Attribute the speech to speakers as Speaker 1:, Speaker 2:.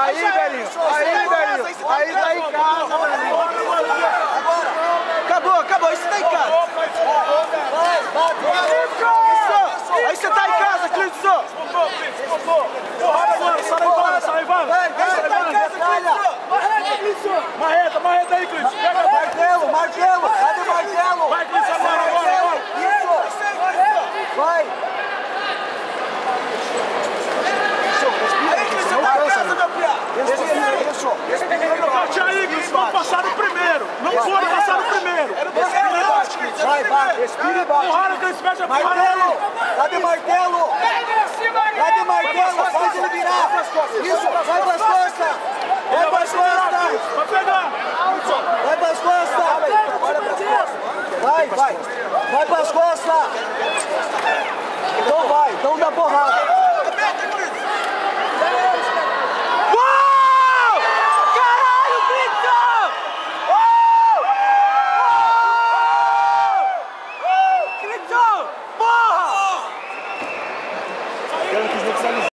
Speaker 1: Aí, velhinho. Aí tá em casa, velhinho. Acabou. Isso tá em casa. Isso. Aí você tá em casa, Clisson. Sai, vai. Marreta aí, Clisson. Martelo. Cadê o martelo? Vai, Clisson, agora. Isso. Vai.
Speaker 2: Bate aí, Clisson. Não passaram primeiro. Não foram passar no primeiro.
Speaker 1: Vai, respira e bate.
Speaker 2: Porrada, Clisson, mete a porrada aí.
Speaker 1: Cadê martelo? Pode ele virar. Isso, vai pras costas.
Speaker 2: Vai pegar.
Speaker 1: Vai pras costas. Vai pras costas. Então vai, então dá porrada.